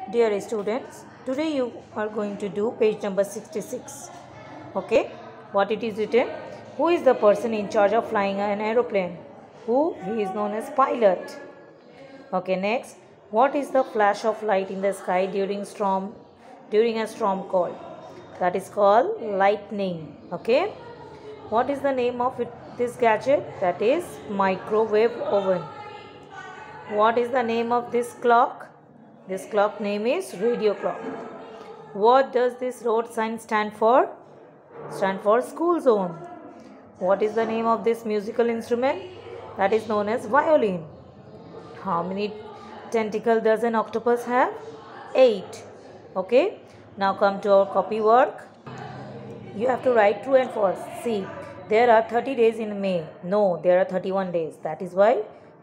Dear students, today you are going to do page number 66. Okay, what it is written? Who is the person in charge of flying an aeroplane? Who? He is known as pilot. Okay, next, what is the flash of light in the sky during a storm call? That is called lightning. Okay, what is the name of this gadget? That is microwave oven. What is the name of this clock? This clock name is radio clock. What does this road sign stand for? Stand for school zone. What is the name of this musical instrument? That is known as violin. How many tentacles does an octopus have? 8. Okay. Now come to our copy work. You have to write true and false. See, there are 30 days in May. No, there are 31 days. That is why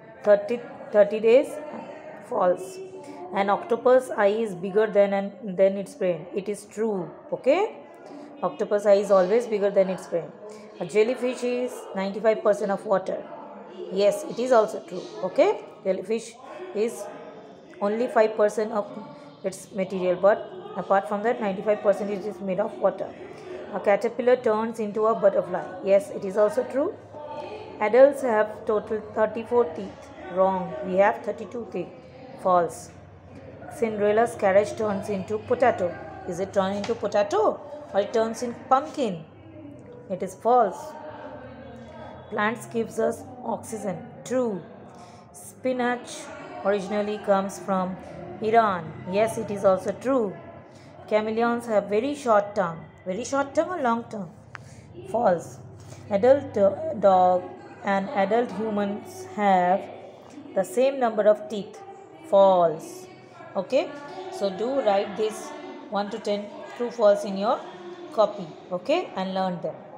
30 days false. An octopus eye is bigger than its brain. It is true. Okay. Octopus eye is always bigger than its brain. A jellyfish is 95% of water. Yes, it is also true. Okay. Jellyfish is only 5% of its material, but apart from that 95% it is made of water. A caterpillar turns into a butterfly. Yes, it is also true. Adults have total 34 teeth. Wrong. We have 32 teeth. False. Cinderella's carriage turns into potato. Is it turned into potato or it turns into pumpkin? It is false. Plants gives us oxygen. True. Spinach originally comes from Iran. Yes, it is also true. Chameleons have very short tongue. Very short tongue or long tongue? False. Adult dog and adult humans have the same number of teeth. False. Okay. So do write this 1 to 10 true false in your copy. Okay. And learn them.